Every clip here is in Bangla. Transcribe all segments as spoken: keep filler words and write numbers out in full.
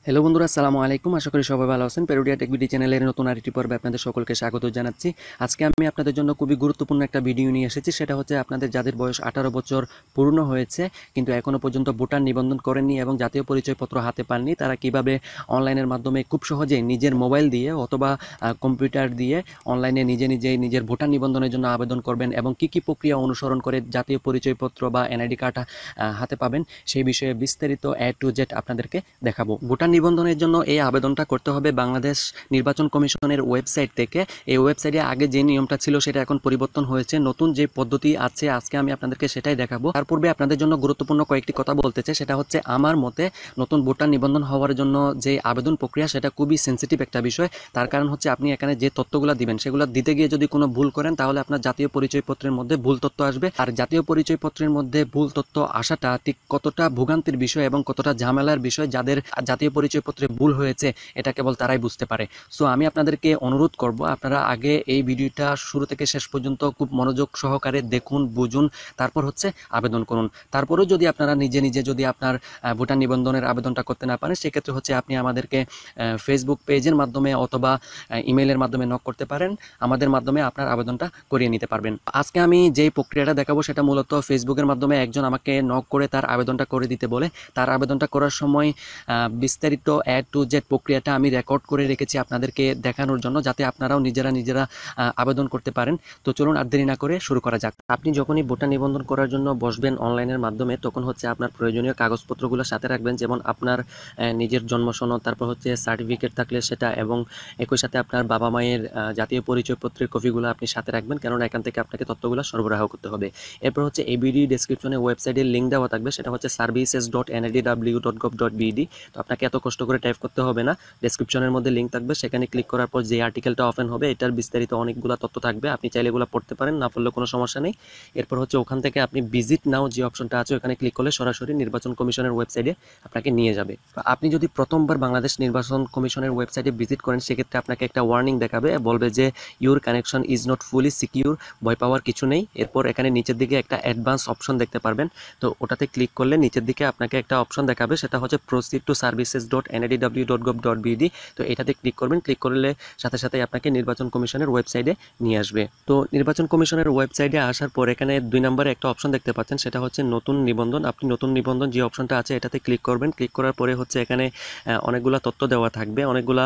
হ্যালো বন্ধুরা, আসসালামু আলাইকুম। আশা করি সবাই ভালো আছেন। পেরোডিয়া টেক বিডি চ্যানেলের নতুন আরেকটি পর্বে আপনাদের সকলকে স্বাগত জানাচ্ছি। আজকে আমি আপনাদের জন্য খুবই গুরুত্বপূর্ণ একটা ভিডিও নিয়ে এসেছি। সেটা হচ্ছে আপনাদের যাদের বয়স আঠারো বছর পূর্ণ হয়েছে কিন্তু এখনও পর্যন্ত ভোটার নিবন্ধন করেননি এবং জাতীয় পরিচয়পত্র হাতে পাননি, তারা কিভাবে অনলাইনের মাধ্যমে খুব সহজেই নিজের মোবাইল দিয়ে অথবা কম্পিউটার দিয়ে অনলাইনে নিজে নিজেই নিজের ভোটার নিবন্ধনের জন্য আবেদন করবেন এবং কী কী প্রক্রিয়া অনুসরণ করে জাতীয় পরিচয়পত্র বা এনআইডি কার্ড হাতে পাবেন সেই বিষয়ে বিস্তারিত এ টু জেড আপনাদেরকে দেখাবো। ভোটার নিবন্ধনের জন্য এই আবেদনটা করতে হবে বাংলাদেশ নির্বাচন কমিশনের ওয়েবসাইট থেকে। এই ওয়েবসাইটে আগে যে নিয়মটা ছিল সেটা এখন পরিবর্তন হয়েছে, নতুন যে পদ্ধতি আছে আজকে আমি আপনাদেরকে সেটাই দেখাবো। তার পূর্বে আপনাদের জন্য গুরুত্বপূর্ণ কয়েকটি কথা বলতে চাই। সেটা হচ্ছে আমার মতে নতুন ভোটার নিবন্ধন হওয়ার জন্য যে আবেদন প্রক্রিয়া সেটা খুবই সেন্সিটিভ একটা বিষয়। তার কারণ হচ্ছে আপনি এখানে যে তথ্যগুলো দিবেন সেগুলো দিতে গিয়ে যদি কোনো ভুল করেন তাহলে আপনার জাতীয় পরিচয়পত্রের মধ্যে ভুল তথ্য আসবে। আর জাতীয় পরিচয়পত্রের মধ্যে ভুল তথ্য আসাটা ঠিক কতটা ভোগান্তির বিষয় এবং কতটা ঝামেলার বিষয়, যাদের জাতীয় পরিচয়পত্রে ভুল হয়েছে এটা কেবল তারাই বুঝতে পারে। সো আমি আপনাদেরকে অনুরোধ করব আপনারা আগে এই ভিডিওটা শুরু থেকে শেষ পর্যন্ত খুব মনোযোগ সহকারে দেখুন, বুঝুন, তারপর হচ্ছে আবেদন করুন। তারপরেও যদি আপনারা নিজে নিজে যদি আপনার ভোটার নিবন্ধনের আবেদনটা করতে না পারেন সেক্ষেত্রে হচ্ছে আপনি আমাদেরকে ফেসবুক পেজের মাধ্যমে অথবা ইমেইলের মাধ্যমে নক করতে পারেন। আমাদের মাধ্যমে আপনার আবেদনটা করিয়ে নিতে পারবেন। আজকে আমি যেই প্রক্রিয়াটা দেখাবো সেটা মূলত ফেসবুকের মাধ্যমে একজন আমাকে নক করে তার আবেদনটা করে দিতে বলে। তার আবেদনটা করার সময় বিস্তারিত এ টু জেড প্রক্রিয়াটা আমি রেকর্ড করে রেখেছি আপনাদেরকে দেখানোর জন্য, যাতে আপনারাও নিজেরা নিজেরা আবেদন করতে পারেন। তো চলুন আর দেরি না করে শুরু করা যাক। আপনি যখনই ভোটার নিবন্ধন করার জন্য বসবেন অনলাইনের মাধ্যমে তখন হচ্ছে আপনার প্রয়োজনীয় কাগজপত্রগুলো সাথে রাখবেন, যেমন আপনার নিজের জন্ম সনদ, তারপর হচ্ছে সার্টিফিকেট থাকলে সেটা, এবং একই সাথে আপনার বাবা মায়ের জাতীয় পরিচয়পত্রের কপিগুলো আপনি সাথে রাখবেন, কেননা এখান থেকে আপনাকে তথ্যগুলো সরবরাহ করতে হবে। এরপর হচ্ছে এই ভিডিও ডেসক্রিপশনে ওয়েবসাইটের লিঙ্ক দেওয়া থাকবে, সেটা হচ্ছে services dot NIDW dot gov dot BD. তো আপনাকে এত কষ্ট করে টাইপ করতে হবে না, ডেসক্রিপশনের মধ্যে লিঙ্ক থাকবে, সেখানে ক্লিক করার পর যে আর্টিকেলটা ওপেন হবে এটার বিস্তারিত অনেকগুলো তথ্য থাকবে, আপনি চাইলে এগুলো পড়তে পারেন, না পড়লে কোনো সমস্যা নেই। এরপর হচ্ছে ওখান থেকে আপনি ভিজিট নাও যে অপশনটা আছে ওখানে ক্লিক করলে সরাসরি নির্বাচন কমিশনের ওয়েবসাইটে আপনাকে নিয়ে যাবে। আপনি যদি প্রথমবার বাংলাদেশ নির্বাচন কমিশনের ওয়েবসাইটে ভিজিট করেন সেক্ষেত্রে আপনাকে একটা ওয়ার্নিং দেখাবে, বলবে যে your connection is not fully secure, ভয় পাওয়ার কিছু নেই। এরপর এখানে নিচের দিকে একটা অ্যাডভান্স অপশন দেখতে পারবেন, তো ওটাতে ক্লিক করলে নিচের দিকে আপনাকে একটা অপশন দেখাবে, সেটা হচ্ছে proceed to services dot NIDW dot gov dot BD. তো এটাতে ক্লিক করবেন, ক্লিক করলে সাথে সাথে আপনাকে নির্বাচন কমিশনের ওয়েবসাইটে নিয়ে আসবে। তো নির্বাচন কমিশনের ওয়েবসাইটে আসার পর এখানে দুই নম্বরে একটা অপশন দেখতে পাচ্ছেন, সেটা হচ্ছে নতুন নিবন্ধন। আপনি নতুন নিবন্ধন যে অপশনটা আছে এটাতে ক্লিক করবেন, ক্লিক করার পরে হচ্ছে এখানে অনেকগুলা তথ্য দেওয়া থাকবে, অনেকগুলা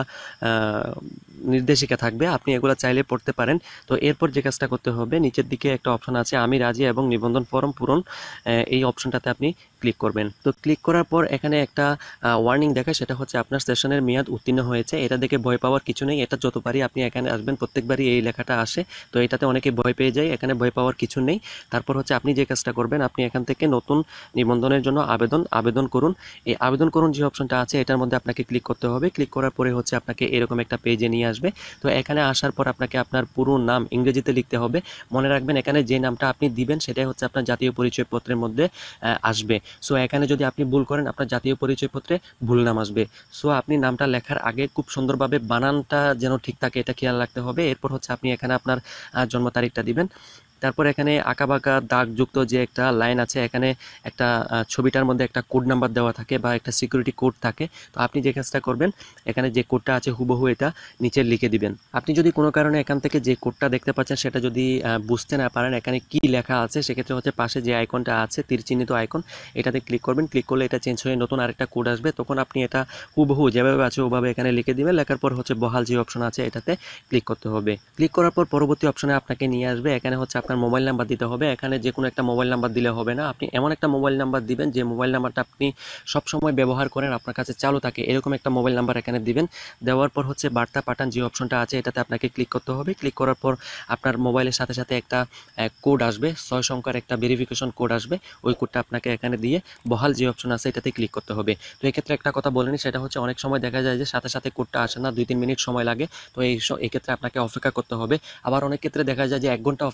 নির্দেশিকা থাকবে, আপনি এগুলো চাইলে পড়তে পারেন। তো এরপর যে কাজটা করতে হবে, নিচের দিকে একটা অপশন আছে আমি রাজি এবং নিবন্ধন ফর্ম পূরণ, এই অপশনটাতে আপনি ক্লিক করবেন। তো ক্লিক করার পর এখানে একটা ওয়ার্নিং দেখায়, সেটা হচ্ছে আপনার সেশনের মেয়াদ উত্তীর্ণ হয়েছে। এটা দেখে ভয় পাওয়ার কিছু নেই, এটা যতবারই আপনি এখানে আসবেন প্রত্যেকবারই এই লেখাটা আসে, তো এটাতে অনেকে ভয় পেয়ে যায়, এখানে ভয় পাওয়ার কিছু নেই। তারপর হচ্ছে আপনি যে কাজটা করবেন, আপনি এখান থেকে নতুন নিবন্ধনের জন্য আবেদন আবেদন করুন। এই আবেদন করুন যে অপশনটা আছে এটার মধ্যে আপনাকে ক্লিক করতে হবে। ক্লিক করার পরে হচ্ছে আপনাকে এরকম একটা পেজে নিয়ে আসবে। তো এখানে আসার পর আপনাকে আপনার পুরো নাম ইংরেজিতে লিখতে হবে। মনে রাখবেন এখানে যে নামটা আপনি দিবেন সেটাই হচ্ছে আপনার জাতীয় পরিচয়পত্রের মধ্যে আসবে। সো এখানে যদি আপনি ভুল করেন আপনার জাতীয় পরিচয়পত্রে ভুল নাম আসবে। সো আপনি নামটা লেখার আগে খুব সুন্দরভাবে বানানটা যেন ঠিক থাকে এটা খেয়াল রাখতে হবে। এরপর হচ্ছে আপনি এখানে আপনার জন্ম তারিখটা দিবেন। তারপর এখানে আঁকাবাঁকা দাগযুক্ত যে একটা লাইন আছে, এখানে একটা ছবিটার মধ্যে একটা কোড নাম্বার দেওয়া থাকে বা একটা সিকিউরিটি কোড থাকে। তো আপনি যে কাজটা করবেন, এখানে যে কোডটা আছে হুবহু এটা নিচে লিখে দিবেন। আপনি যদি কোনো কারণে এখান থেকে যে কোডটা দেখতে পাচ্ছেন সেটা যদি বুঝতে না পারেন এখানে কি লেখা আছে, সেক্ষেত্রে হচ্ছে পাশে যে আইকনটা আছে তীর চিহ্নিত আইকন, এটাতে ক্লিক করবেন। ক্লিক করলে এটা চেঞ্জ হয়ে নতুন আরেকটা কোড আসবে, তখন আপনি এটা হুবহু যেভাবে আছে ওভাবে এখানে লিখে দিবেন। লেখার পর হচ্ছে বহাল যে অপশন আছে এটাতে ক্লিক করতে হবে। ক্লিক করার পর পরবর্তী অপশনে আপনাকে নিয়ে আসবে, এখানে হচ্ছে আপনার মোবাইল নাম্বার দিতে হবে। এখানে যে কোনো একটা মোবাইল নাম্বার দিলে হবে না, আপনি এমন একটা মোবাইল নাম্বার দিবেন যে মোবাইল নাম্বারটা আপনি সবসময় ব্যবহার করেন, আপনার কাছে চালু থাকে, এরকম একটা মোবাইল নাম্বার এখানে দিবেন। দেওয়ার পর হচ্ছে বার্তা পাঠান যে অপশনটা আছে এটাতে আপনাকে ক্লিক করতে হবে। ক্লিক করার পর আপনার মোবাইলের সাথে সাথে একটা কোড আসবে, ছয় সংখ্যার একটা ভেরিফিকেশন কোড আসবে, ওই কোডটা আপনাকে এখানে দিয়ে বহাল যে অপশন আছে এটাতে ক্লিক করতে হবে। তো এক্ষেত্রে একটা কথা বলিনি, সেটা হচ্ছে অনেক সময় দেখা যায় যে সাথে সাথে কোডটা আসে না, দুই তিন মিনিট সময় লাগে। তো এই এক্ষেত্রে আপনাকে অপেক্ষা করতে হবে। আবার অনেক ক্ষেত্রে দেখা যায় যে এক ঘন্টা অপেক্ষা করার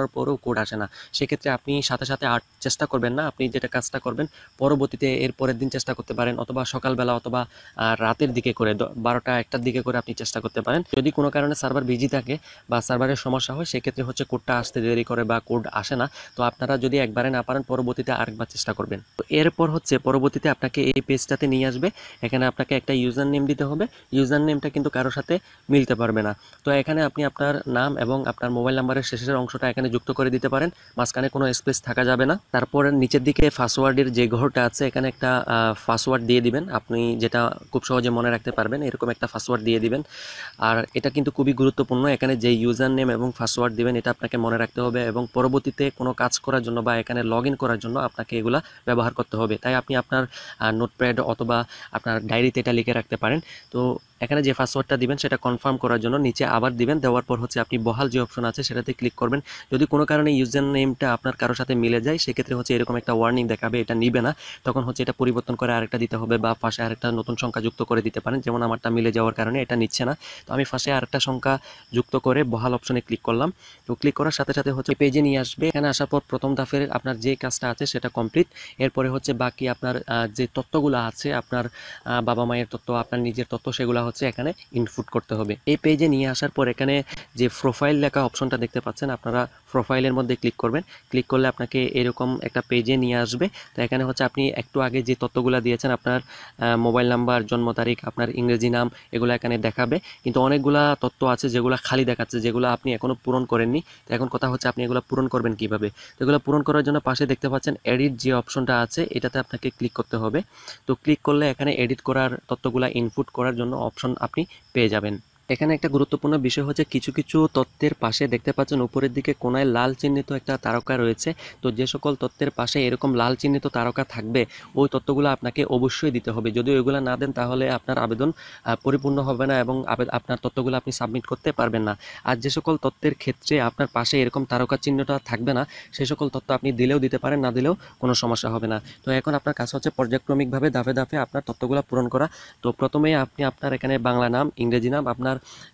করার পরও কোড আসে না, সেক্ষেত্রে আপনি সাথে সাথে আর চেষ্টা করবেন না। আপনি যেটা কাজটা করবেন, পরবর্তীতে এর পরের দিন চেষ্টা করতে পারেন, অথবা সকালবেলা অথবা রাতের দিকে করে বারোটা একটার দিকে করে আপনি চেষ্টা করতে পারেন। যদি কোনো কারণে সার্ভার বিজি থাকে বা সার্ভারের সমস্যা হয়, সেক্ষেত্রে হচ্ছে কোডটা আসতে দেরি করে বা কোড আসে না। তো আপনারা যদি একবারে না পারেন, পরবর্তীতে আরেকবার চেষ্টা করবেন। তো এরপর হচ্ছে পরবর্তীতে আপনাকে এই পেজটাতে নিয়ে আসবে। এখানে আপনাকে একটা ইউজার নেম দিতে হবে। ইউজার নেমটা কিন্তু কারোর সাথে মিলতে পারবে না। তো এখানে আপনি আপনার নাম এবং আপনার মোবাইল নাম্বারের শেষের অংশটা এখানে যুক্ত করে দিতে পারেন, মাঝখানে কোনো স্পেস থাকা যাবে না। তারপর নিচের দিকে পাসওয়ার্ডের যে ঘরটা আছে, এখানে একটা পাসওয়ার্ড দিয়ে দিবেন, আপনি যেটা খুব সহজে মনে রাখতে পারবেন, এরকম একটা পাসওয়ার্ড দিয়ে দিবেন। আর এটা কিন্তু খুবই গুরুত্বপূর্ণ, এখানে যে ইউজার নেম এবং পাসওয়ার্ড দিবেন এটা আপনাকে মনে রাখতে হবে, এবং পরবর্তীতে কোনো কাজ করার জন্য বা এখানে লগ ইন করার জন্য আপনাকে এগুলা ব্যবহার করতে হবে। তাই আপনি আপনার নোটপ্যাড অথবা আপনার ডায়েরিতে এটা লিখে রাখতে পারেন। তো এখানে যে পাসওয়ার্ডটা দিবেন সেটা কনফার্ম করার জন্য নিচে আবার দিবেন, দেওয়ার পর হচ্ছে আপনি বহাল যে অপশন আছে সেটাতে ক্লিক করবেন। যদি কোনো কারণে ইউজার নেমটা আপনার কারোর সাথে মিলে যায়, সেক্ষেত্রে হচ্ছে এরকম একটা ওয়ার্নিং দেখাবে, এটা নিবে না। তখন হচ্ছে এটা পরিবর্তন করে আরেকটা দিতে হবে, বা পাশে আরেকটা নতুন সংখ্যা যুক্ত করে দিতে পারেন। যেমন আমারটা মিলে যাওয়ার কারণে এটা নিচ্ছে না, তো আমি পাশে আরেকটা সংখ্যা যুক্ত করে বহাল অপশনে ক্লিক করলাম। তো ক্লিক করার সাথে সাথে হচ্ছে পেজে নিয়ে আসবে। এখানে আসার পর প্রথম ধাপের আপনার যে কাজটা আছে সেটা কমপ্লিট। এরপরে হচ্ছে বাকি আপনার যে তথ্যগুলো আছে, আপনার বাবা মায়ের তথ্য, আপনার নিজের তথ্য, সেগুলো হচ্ছে এখানে ইনপুট করতে হবে। এই পেজে নিয়ে আসার পর এখানে যে প্রোফাইল লেখা অপশনটা দেখতে পাচ্ছেন, আপনারা প্রোফাইলের মধ্যে ক্লিক করবেন। ক্লিক করলে আপনাকে এরকম একটা পেজে নিয়ে আসবে। তো এখানে হচ্ছে আপনি একটু আগে যে তথ্যগুলো দিয়েছেন, আপনার মোবাইল নাম্বার, জন্ম তারিখ, আপনার ইংরেজি নাম, এগুলো এখানে দেখাবে। কিন্তু অনেকগুলা তথ্য আছে যেগুলো খালি দেখাচ্ছে, যেগুলো আপনি এখনো পূরণ করেননি। তো এখন কথা হচ্ছে আপনি এগুলো পূরণ করবেন কিভাবে। তো এগুলো পূরণ করার জন্য পাশে দেখতে পাচ্ছেন এডিট যে অপশনটা আছে, এটাতে আপনাকে ক্লিক করতে হবে। তো ক্লিক করলে এখানে এডিট করার তথ্যগুলো ইনপুট করার জন্য অপশন আপনি পেয়ে যাবেন। এখানে একটা গুরুত্বপূর্ণ বিষয় হচ্ছে, কিছু কিছু তথ্যের পাশে দেখতে পাচ্ছেন উপরের দিকে কোনায় লাল চিহ্নিত একটা তারকা রয়েছে। তো যে সকল তথ্যের পাশে এরকম লাল চিহ্নিত তারকা থাকবে, ওই তথ্যগুলো আপনাকে অবশ্যই দিতে হবে। যদি ওইগুলো না দেন, তাহলে আপনার আবেদন পরিপূর্ণ হবে না এবং আপনার তথ্যগুলো আপনি সাবমিট করতে পারবেন না। আর যে সকল তথ্যের ক্ষেত্রে আপনার পাশে এরকম তারকা চিহ্নটা থাকবে না, সেই সকল তথ্য আপনি দিলেও দিতে পারেন, না দিলেও কোনো সমস্যা হবে না। তো এখন আপনার কাজ হচ্ছে পর্যায়ক্রমিকভাবে ধাপে ধাপে আপনার তথ্যগুলো পূরণ করা। তো প্রথমেই আপনি আপনার এখানে বাংলা নাম, ইংরেজি নাম, আপনার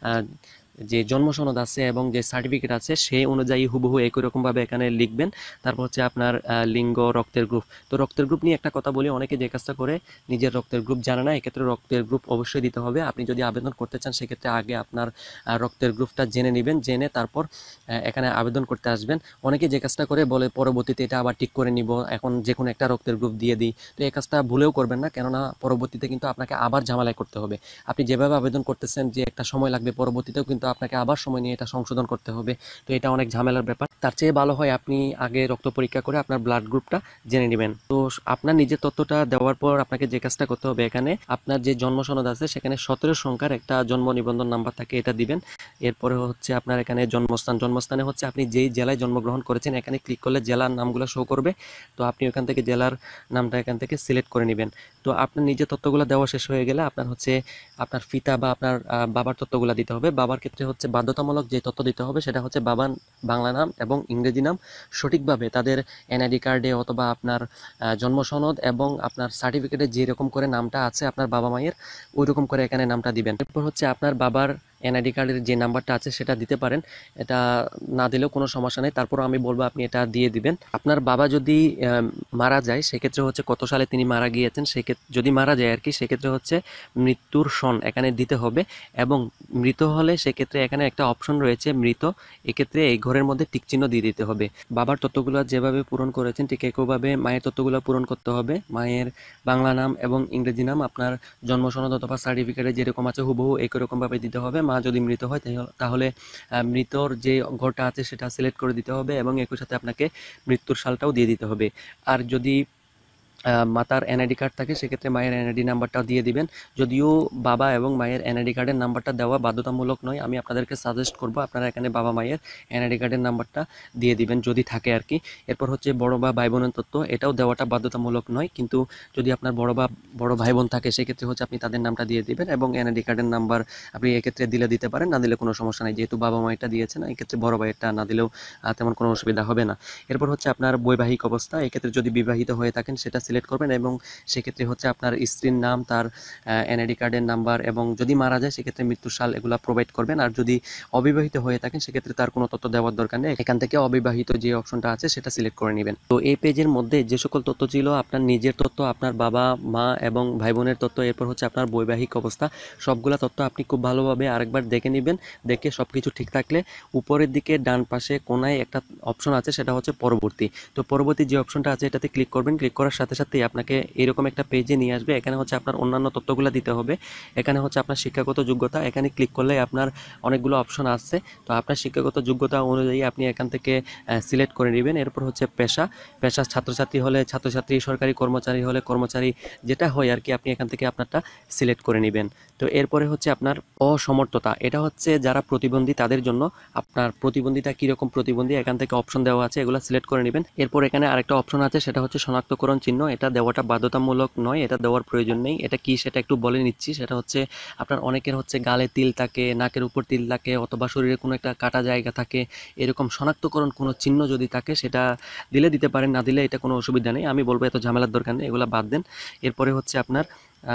যে জন্ম সনদ আছে এবং যে সার্টিফিকেট আছে সেই অনুযায়ী হুবহু একই রকমভাবে এখানে লিখবেন। তারপর হচ্ছে আপনার লিঙ্গ, রক্তের গ্রুপ। তো রক্তের গ্রুপ নিয়ে একটা কথা বলি, অনেকে যে কাজটা করে নিজের রক্তের গ্রুপ জানে না, এক্ষেত্রে রক্তের গ্রুপ অবশ্যই দিতে হবে। আপনি যদি আবেদন করতে চান, সেক্ষেত্রে আগে আপনার রক্তের গ্রুপটা জেনে নেবেন, জেনে তারপর এখানে আবেদন করতে আসবেন। অনেকে যে কাজটা করে বলে পরবর্তীতে এটা আবার ঠিক করে নিব, এখন যে কোনো একটা রক্তের গ্রুপ দিয়ে দিই। তো এই কাজটা ভুলেও করবেন না, কেননা পরবর্তীতে কিন্তু আপনাকে আবার ঝামেলায় করতে হবে। আপনি যেভাবে আবেদন করতেছেন যে একটা সময় লাগবে, পরবর্তীতেও কিন্তু আপনাকে আবার সময় নিয়ে এটা সংশোধন করতে হবে। তো এটা অনেক ঝামেলার ব্যাপার। তার চেয়ে ভালো হয় আপনি আগে রক্ত পরীক্ষা করে আপনার ব্লাড গ্রুপটা জেনে নেবেন। তো আপনার নিজের তথ্যটা দেওয়ার পর আপনাকে যে কাজটা করতে হবে, এখানে আপনার যে জন্ম সনদ আছে সেখানে সতেরো সংখ্যার একটা জন্ম নিবন্ধন নাম্বার থাকে, এটা দিবেন। এরপরে হচ্ছে আপনার এখানে জন্মস্থান, জন্মস্থানে হচ্ছে আপনি যেই জেলায় জন্মগ্রহণ করেছেন, এখানে ক্লিক করলে জেলার নামগুলো শো করবে। তো আপনি ওখান থেকে জেলার নামটা এখান থেকে সিলেক্ট করে নেবেন। তো আপনার নিজের তথ্যগুলো দেওয়া শেষ হয়ে গেলে আপনার হচ্ছে আপনার পিতা বা আপনার বাবার তথ্যগুলো দিতে হবে। বাবার ক্ষেত্রে হচ্ছে বাধ্যতামূলক যে তথ্য দিতে হবে সেটা হচ্ছে বাবার বাংলা নাম এবং ইংরেজি নাম সঠিকভাবে তাদের এনআইডি কার্ডে অথবা আপনার জন্ম সনদ এবং আপনার সার্টিফিকেটে যেরকম করে নামটা আছে আপনার বাবা মায়ের, ওই রকম করে এখানে নামটা দিবেন। এরপর হচ্ছে আপনার বাবার এনআইডি কার্ডের যে নাম্বারটা আছে সেটা দিতে পারেন, এটা না দিলেও কোনো সমস্যা নেই। তারপর আমি বলবো আপনি এটা দিয়ে দিবেন। আপনার বাবা যদি মারা যায়, সেক্ষেত্রে হচ্ছে কত সালে তিনি মারা গিয়েছেন, সেক্ষেত্রে যদি মারা যায় আর কি, সেক্ষেত্রে হচ্ছে মৃত্যুর সন এখানে দিতে হবে। এবং মৃত হলে সেক্ষেত্রে এখানে একটা অপশন রয়েছে মৃত, এক্ষেত্রে এই ঘরের মধ্যে টিক চিহ্ন দিয়ে দিতে হবে। বাবার তথ্যগুলো যেভাবে পূরণ করেছেন ঠিক একইভাবে মায়ের তথ্যগুলো পূরণ করতে হবে। মায়ের বাংলা নাম এবং ইংরেজি নাম আপনার জন্ম সনদ অথবা সার্টিফিকেটে যেরকম আছে হুবহু একই রকমভাবে দিতে হবে। মা যদি মৃত হয় তাহলে মৃতর যে ঘরটা আছে সেটা সিলেক্ট করে দিতে হবে এবং একই সাথে আপনাকে মৃত্যুর সালটাও দিয়ে দিতে হবে। আর যদি মাতার এনআইডি কার্ড থাকে, সেক্ষেত্রে মায়ের এনআইডি নাম্বারটাও দিয়ে দিবেন। যদিও বাবা এবং মায়ের এনআইডি কার্ডের নাম্বারটা দেওয়া বাধ্যতামূলক নয়, আমি আপনাদেরকে সাজেস্ট করব আপনারা এখানে বাবা মায়ের এনআইডি কার্ডের নাম্বারটা দিয়ে দিবেন যদি থাকে আর কি। এরপর হচ্ছে বড় বা ভাই বোনের তথ্য, এটাও দেওয়াটা বাধ্যতামূলক নয়, কিন্তু যদি আপনার বড় বা বড় ভাই বোন থাকে সেক্ষেত্রে হচ্ছে আপনি তাদের নামটা দিয়ে দিবেন এবং এনআইডি কার্ডের নাম্বার আপনি এক্ষেত্রে দিলে দিতে পারেন, না দিলে কোনো সমস্যা নেই। যেহেতু বাবা মায়েরটা দিয়েছেন, এক্ষেত্রে বড় ভাইয়েরটা না দিলেও তেমন কোনো অসুবিধা হবে না। এরপর হচ্ছে আপনার বৈবাহিক অবস্থা, এক্ষেত্রে যদি বিবাহিত হয়ে থাকেন সেটা সিলেক্ট করবেন এবং সেক্ষেত্রে হচ্ছে আপনার স্ত্রীর নাম, তার এনআইডি কার্ডের নাম্বার এবং যদি মারা যায় সেক্ষেত্রে মৃত্যুর সাল এগুলো প্রোভাইড করবেন। আর যদি অবিবাহিত হয়ে থাকেন সেক্ষেত্রে তার কোনো তথ্য দেওয়ার দরকার নেই, এখান থেকে অবিবাহিত যে অপশনটা আছে সেটা সিলেক্ট করে নেবেন। তো এই পেজের মধ্যে যে সকল তথ্য ছিল আপনার নিজের তথ্য, আপনার বাবা মা এবং ভাই বোনের তথ্য, এরপর হচ্ছে আপনার বৈবাহিক অবস্থা, সবগুলা তথ্য আপনি খুব ভালোভাবে আরেকবার দেখে নেবেন। দেখে সব কিছু ঠিক থাকলে উপরের দিকে ডান পাশে কোনায় একটা অপশন আছে, সেটা হচ্ছে পরবর্তী। তো পরবর্তী যে অপশনটা আছে এটাতে ক্লিক করবেন। ক্লিক করার সাথে সাথেই আপনাকে এরকম একটা পেজে নিয়ে আসবে। এখানে হচ্ছে আপনার অন্যান্য তথ্যগুলো দিতে হবে। এখানে হচ্ছে আপনার শিক্ষাগত যোগ্যতা, এখানে ক্লিক করলে আপনার অনেকগুলো অপশন আছে। তো আপনার শিক্ষাগত যোগ্যতা অনুযায়ী আপনি এখান থেকে সিলেক্ট করে নেবেন। এরপর হচ্ছে পেশা, পেশা ছাত্রছাত্রী হলে ছাত্রছাত্রী, সরকারি কর্মচারী হলে কর্মচারী, যেটা হয় আর কি, আপনি এখান থেকে আপনারটা সিলেক্ট করে নেবেন। তো এরপরে হচ্ছে আপনার অসমর্থতা, এটা হচ্ছে যারা প্রতিবন্ধী তাদের জন্য। আপনার প্রতিবন্ধীটা কীরকম প্রতিবন্ধী এখান থেকে অপশন দেওয়া আছে, এগুলো সিলেক্ট করে নেবেন। এরপর এখানে আরেকটা অপশন আছে, সেটা হচ্ছে শনাক্তকরণ চিহ্ন। এটা দেওয়াটা বাধ্যতামূলক নয়, এটা দেওয়ার প্রয়োজন নেই। এটা কি সেটা একটু বলে নিচ্ছি। সেটা হচ্ছে আপনার অনেকের হচ্ছে গালে তিল থাকে, নাকের উপর তিল থাকে, অথবা শরীরে কোনো একটা কাটা জায়গা থাকে, এরকম শনাক্তকরণ কোনো চিহ্ন যদি থাকে সেটা দিলে দিতে পারেন, না দিলে এটা কোনো অসুবিধা নেই। আমি বলবো এত ঝামেলার দরকার নেই, এগুলো বাদ দেন। এরপরে হচ্ছে আপনার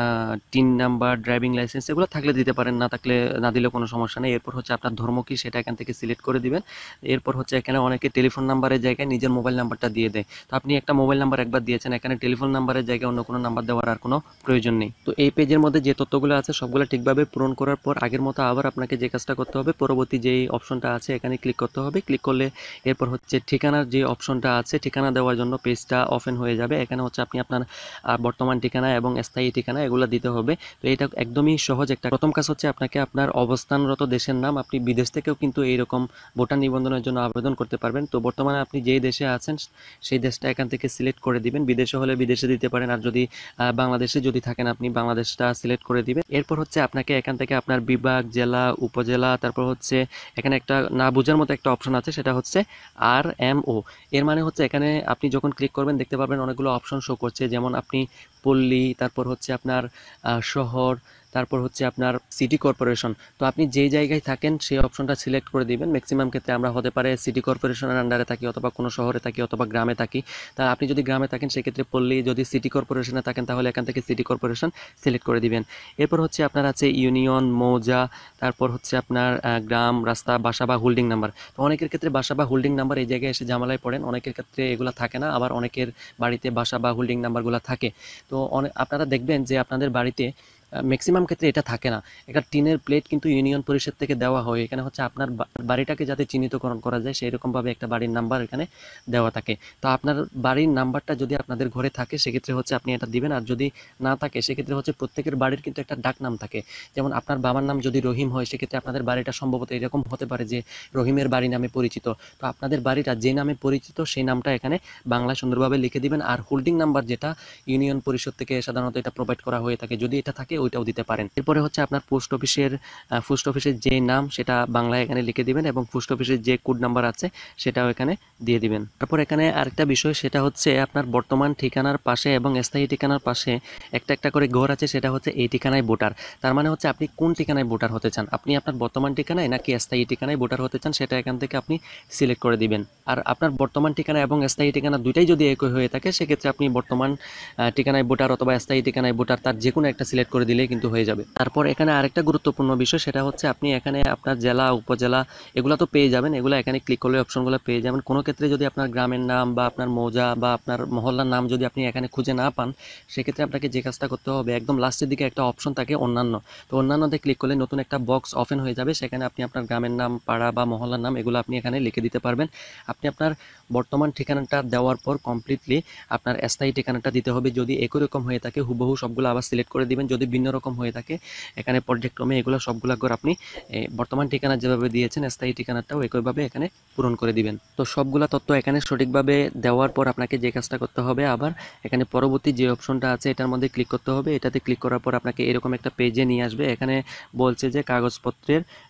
টিন নাম্বার, ড্রাইভিং লাইসেন্স এগুলো থাকলে দিতে পারেন, না থাকলে না দিলে কোনো সমস্যা নেই। এরপর হচ্ছে আপনার ধর্ম কি সেটা এখান থেকে সিলেক্ট করে দিবেন। এরপর হচ্ছে এখানে অনেকে টেলিফোন নাম্বারের জায়গায় নিজের মোবাইল নাম্বারটা দিয়ে দেয়। তো আপনি একটা মোবাইল নাম্বার একবার দিয়েছেন, এখানে টেলিফোন নাম্বারের জায়গায় অন্য কোনো নাম্বার দেওয়ার আর কোনো প্রয়োজন নেই। তো এই পেজের মধ্যে যে তথ্যগুলো আছে সবগুলো ঠিকভাবে পূরণ করার পর আগের মতো আবার আপনাকে যে কাজটা করতে হবে, পরবর্তী যেই অপশনটা আছে এখানে ক্লিক করতে হবে। ক্লিক করলে এরপর হচ্ছে ঠিকানার যে অপশনটা আছে, ঠিকানা দেওয়ার জন্য পেজটা ওপেন হয়ে যাবে। এখানে হচ্ছে আপনি আপনার বর্তমান ঠিকানা এবং স্থায়ী ঠিকানা এগুলো দিতে হবে। তো এটা একদমই সহজ একটা। প্রথম কাজ হচ্ছে আপনাকে আপনার অবস্থানরত দেশের নাম, আপনি বিদেশ থেকেও কিন্তু এইরকম ভোটার নিবন্ধনের জন্য আবেদন করতে পারবেন। তো বর্তমানে আপনি যেই দেশে আছেন সেই দেশটা এখান থেকে সিলেক্ট করে দিবেন। বিদেশে হলে বিদেশে দিতে পারেন, আর যদি বাংলাদেশে যদি থাকেন আপনি বাংলাদেশটা সিলেক্ট করে দিবেন। এরপর হচ্ছে আপনাকে এখান থেকে আপনার বিভাগ, জেলা, উপজেলা, তারপর হচ্ছে এখানে একটা না বোঝার মতো একটা অপশন আছে, সেটা হচ্ছে আর এম ও। এর মানে হচ্ছে এখানে আপনি যখন ক্লিক করবেন দেখতে পাবেন অনেকগুলো অপশন শো করছে, যেমন আপনি পল্লী, তারপর হচ্ছে আপনার শহর, তারপর হচ্ছে আপনার সিটি কর্পোরেশন। তো আপনি যেই জায়গায় থাকেন সেই অপশনটা সিলেক্ট করে দিবেন। ম্যাক্সিমাম ক্ষেত্রে আমরা হতে পারে সিটি কর্পোরেশনের আন্ডারে থাকি, অথবা কোনো শহরে থাকি, অথবা গ্রামে থাকি। তা আপনি যদি গ্রামে থাকেন সেক্ষেত্রে পল্লী, যদি সিটি কর্পোরেশনে থাকেন তাহলে এখান থেকে সিটি কর্পোরেশন সিলেক্ট করে দিবেন। এরপর হচ্ছে আপনার আছে ইউনিয়ন, মৌজা, তারপর হচ্ছে আপনার গ্রাম, রাস্তা, বাসা বা হোল্ডিং নাম্বার। তো অনেকের ক্ষেত্রে বাসা বা হোল্ডিং নাম্বার এই জায়গায় এসে ঝামেলায় পড়েন, অনেকের ক্ষেত্রে এগুলো থাকে না, আবার অনেকের বাড়িতে বাসা বা হোল্ডিং নাম্বারগুলো থাকে। তো অনেক আপনারা দেখবেন যে আপনাদের বাড়িতে ম্যাক্সিমাম ক্ষেত্রে এটা থাকে না। একটা টিনের প্লেট কিন্তু ইউনিয়ন পরিষদ থেকে দেওয়া হয়। এখানে হচ্ছে আপনার বাড়িটাকে যাতে চিহ্নিতকরণ করা যায় সেই রকমভাবে একটা বাড়ির নাম্বার এখানে দেওয়া থাকে। তো আপনার বাড়ির নাম্বারটা যদি আপনাদের ঘরে থাকে সেক্ষেত্রে হচ্ছে আপনি এটা দিবেন, আর যদি না থাকে সেক্ষেত্রে হচ্ছে প্রত্যেকের বাড়ির কিন্তু একটা ডাক নাম থাকে। যেমন আপনার বাবার নাম যদি রহিম হয় সেক্ষেত্রে আপনাদের বাড়িটা সম্ভবত এরকম হতে পারে যে রহিমের বাড়ি নামে পরিচিত। তো আপনাদের বাড়িটা যে নামে পরিচিত সেই নামটা এখানে বাংলায় সুন্দরভাবে লিখে দিবেন। আর হোল্ডিং নাম্বার যেটা ইউনিয়ন পরিষদ থেকে সাধারণত এটা প্রোভাইড করা হয়ে থাকে, যদি এটা থাকে ওইটাও দিতে পারেন। এরপরে হচ্ছে আপনার পোস্ট অফিসের পোস্ট অফিসের যে নাম সেটা বাংলায় এখানে লিখে দিবেন, এবং পোস্ট অফিসের যে কোড নাম্বার আছে সেটাও এখানে দিয়ে দিবেন। তারপর এখানে আরেকটা বিষয়, সেটা হচ্ছে আপনার বর্তমান ঠিকানার পাশে এবং স্থায়ী ঠিকানার পাশে একটা একটা করে ঘর আছে, সেটা হচ্ছে এই ঠিকানায় ভোটার। তার মানে হচ্ছে আপনি কোন ঠিকানায় ভোটার হতে চান, আপনি আপনার বর্তমান ঠিকানায় নাকি স্থায়ী ঠিকানায় ভোটার হতে চান, সেটা এখান থেকে আপনি সিলেক্ট করে দিবেন। আর আপনার বর্তমান ঠিকানা এবং স্থায়ী ঠিকানা দুইটাই যদি একই হয়ে থাকে সেক্ষেত্রে আপনি বর্তমান ঠিকানায় ভোটার অথবা স্থায়ী ঠিকানায় ভোটার তার যে কোনো একটা সিলেক্ট করে দিলেই কিন্তু হয়ে যাবে। তারপর এখানে আরেকটা গুরুত্বপূর্ণ বিষয়, সেটা হচ্ছে আপনি এখানে আপনার জেলা, উপজেলা এগুলো তো পেয়ে যাবেন, এগুলো এখানে ক্লিক করলে অপশনগুলো পেয়ে যাবেন। কোনো ক্ষেত্রে যদি আপনার গ্রামের নাম বা আপনার মৌজা বা আপনার মহল্লার নাম যদি আপনি এখানে খুঁজে না পান সেক্ষেত্রে আপনাকে যে কাজটা করতে হবে, একদম লাস্টের দিকে একটা অপশন থাকে অন্যান্য। তো অন্যান্যতে ক্লিক করলে নতুন একটা বক্স ওপেন হয়ে যাবে, সেখানে আপনি আপনার গ্রামের নাম, পাড়া বা মহল্লার নাম এগুলো আপনি এখানে লিখে দিতে পারবেন। আপনি আপনার বর্তমান ঠিকানাটা দেওয়ার পর কমপ্লিটলি আপনার স্থায়ী ঠিকানাটা দিতে হবে। যদি একই রকম হয়ে থাকে হুবহু সবগুলো আবার সিলেক্ট করে দিবেন, যদি ভিন্ন রকম হয়ে থাকে এখানে পর্যায়ক্রমে এগুলো সবগুলো করে আপনি বর্তমান ঠিকানা যেভাবে দিয়েছেন স্থায়ী ঠিকানাটাও একইভাবে এখানে পূরণ করে দিবেন। তো সবগুলা তথ্য এখানে সঠিকভাবে দেওয়ার পর আপনাকে যে কাজটা করতে হবে, আবার এখানে পরবর্তী যে অপশনটা আছে এটার মধ্যে ক্লিক করতে হবে। এটাতে ক্লিক করার পর আপনাকে এরকম একটা পেজে নিয়ে আসবে। এখানে বলছে যে কাগজপত্রের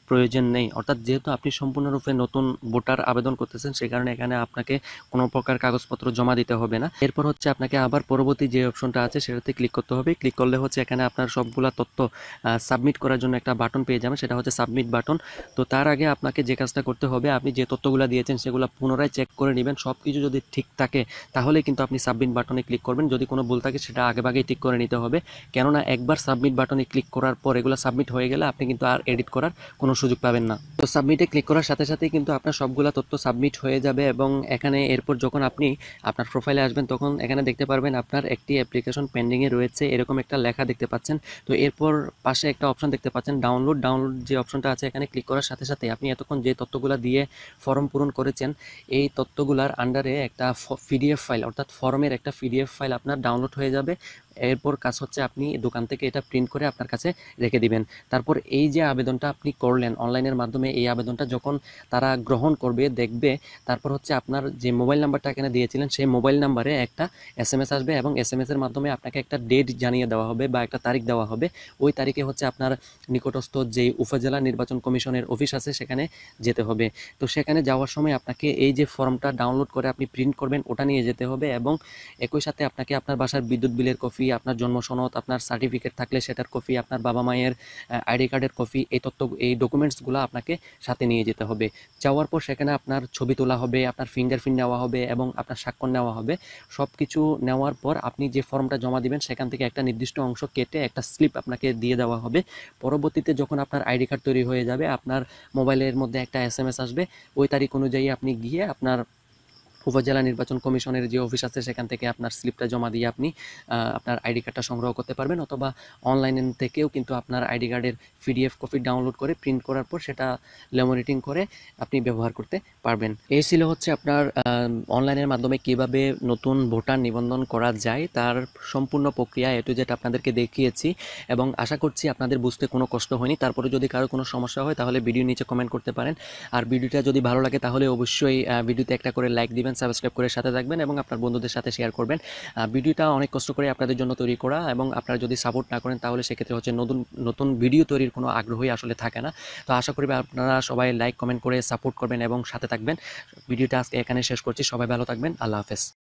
প্রয়োজন নেই। অর্থাৎ যেহেতু আপনি সম্পূর্ণরূপে নতুন ভোটার আবেদন করতেছেন, সে কারণে এখানে আপনাকে কোনো প্রকার কাগজপত্র জমা দিতে হবে না। এরপর হচ্ছে আপনাকে আবার পরবর্তী যে অপশনটা আছে সেটাতে ক্লিক করতে হবে। ক্লিক করলে হচ্ছে এখানে আপনার সবগুলা তথ্য সাবমিট করার জন্য একটা বাটন পেয়ে যাবেন, সেটা হচ্ছে সাবমিট বাটন। তো তার আগে আপনাকে যে কাজটা করতে হবে, আপনি যে তথ্যগুলো দিয়েছেন সেগুলো পুনরায় চেক করে নেবেন। সব কিছু যদি ঠিক থাকে তাহলে কিন্তু আপনি সাবমিট বাটনে ক্লিক করবেন। যদি কোনো ভুল থাকে সেটা আগেভাগেই ঠিক করে নিতে হবে, কেননা একবার সাবমিট বাটনে ক্লিক করার পর এগুলো সাবমিট হয়ে গেলে আপনি কিন্তু আর এডিট করার কোনো সুযোগ পাবেন না। তো সাবমিটে ক্লিক করার সাথে সাথেই কিন্তু আপনার সবগুলা তথ্য সাবমিট হয়ে যাবে এবং এখানে এরপর যখন আপনি আপনার প্রোফাইলে আসবেন তখন এখানে দেখতে পারবেন আপনার একটি অ্যাপ্লিকেশন পেন্ডিংয়ে রয়েছে, এরকম একটা লেখা দেখতে পাচ্ছেন। তো এরপর পাশে একটা অপশন দেখতে পাচ্ছেন ডাউনলোড। ডাউনলোড যে অপশনটা আছে এখানে ক্লিক করার সাথে সাথে আপনি এতক্ষণ যে তথ্যগুলো দিয়ে ফর্ম পূরণ করেছেন এই তথ্যগুলার আন্ডারে একটা পিডিএফ ফাইল অর্থাৎ ফর্মের একটা পিডিএফ ফাইল আপনার ডাউনলোড হয়ে যাবে। এরপর কাজ হচ্ছে আপনি দোকান থেকে এটা প্রিন্ট করে আপনার কাছে রেখে দিবেন। তারপর এই যে আবেদনটা আপনি করলেন অনলাইনের মাধ্যমে, এই আবেদনটা যখন তারা গ্রহণ করবে দেখবে, তারপর হচ্ছে আপনার যে মোবাইল নাম্বারটা এখানে দিয়েছিলেন সেই মোবাইল নাম্বারে একটা এস এম এস আসবে এবং এস এম এস এর মাধ্যমে আপনাকে একটা ডেট জানিয়ে দেওয়া হবে বা একটা তারিখ দেওয়া হবে। ওই তারিখে হচ্ছে আপনার নিকটস্থ যে উপজেলা নির্বাচন কমিশনের অফিস আছে সেখানে যেতে হবে। তো সেখানে যাওয়ার সময় আপনাকে এই যে ফর্মটা ডাউনলোড করে আপনি প্রিন্ট করবেন ওটা নিয়ে যেতে হবে এবং একই সাথে আপনাকে আপনার বাসার বিদ্যুৎ বিলের কপি, আপনার জন্ম সনদ, আপনার সার্টিফিকেট থাকলে সেটার কপি, আপনার বাবা মায়ের আইডি কার্ডের কপি, এই তথ্য এই ডকুমেন্টসগুলো আপনাকে সাথে নিয়ে যেতে হবে। যাওয়ার পর সেখানে আপনার ছবি তোলা হবে, আপনার ফিঙ্গারপ্রিন্ট নেওয়া হবে এবং আপনার স্বাক্ষর নেওয়া হবে। সব কিছু নেওয়ার পর আপনি যে ফর্মটা জমা দিবেন সেখান থেকে একটা নির্দিষ্ট অংশ কেটে একটা স্লিপ আপনাকে দিয়ে দেওয়া হবে। পরবর্তীতে যখন আপনার আইডি কার্ড তৈরি হয়ে যাবে আপনার মোবাইলের মধ্যে একটা এস এম এস আসবে, ওই তারিখ অনুযায়ী আপনি গিয়ে আপনার উপজেলা নির্বাচন কমিশনের যে অফিস আছে সেখান থেকে আপনার স্লিপটা জমা দিয়ে আপনি আপনার আইডি কার্ডটা সংগ্রহ করতে পারবেন, অথবা অনলাইন থেকেও কিন্তু আপনার আইডি কার্ডের পিডিএফ কপি ডাউনলোড করে প্রিন্ট করার পর সেটা লেমিনেটিং করে আপনি ব্যবহার করতে পারবেন। এই ছিল হচ্ছে আপনার অনলাইনের মাধ্যমে কিভাবে নতুন ভোটার নিবন্ধন করা যায় তার সম্পূর্ণ প্রক্রিয়া এ টু জেড আপনাদেরকে দেখিয়েছি এবং আশা করছি আপনাদের বুঝতে কোনো কষ্ট হয়নি। তারপরে যদি কারো কোনো সমস্যা হয় তাহলে ভিডিও নিচে কমেন্ট করতে পারেন। আর ভিডিওটা যদি ভালো লাগে তাহলে অবশ্যই ভিডিওতে একটা করে লাইক দিবেন, সাবস্ক্রাইব করে সাথে থাকবেন এবং আপনার বন্ধুদের সাথে শেয়ার করবেন। ভিডিওটা অনেক কষ্ট করে আপনাদের জন্য তৈরি করা এবং আপনারা যদি সাপোর্ট না করেন তাহলে সেক্ষেত্রে হচ্ছে নতুন নতুন ভিডিও তৈরির কোনো আগ্রহই আসলে থাকে না। তো আশা করি আপনারা সবাই লাইক কমেন্ট করে সাপোর্ট করবেন এবং সাথে থাকবেন। ভিডিওটা আজকে এখানে শেষ করছি। সবাই ভালো থাকবেন। আল্লাহ হাফেজ।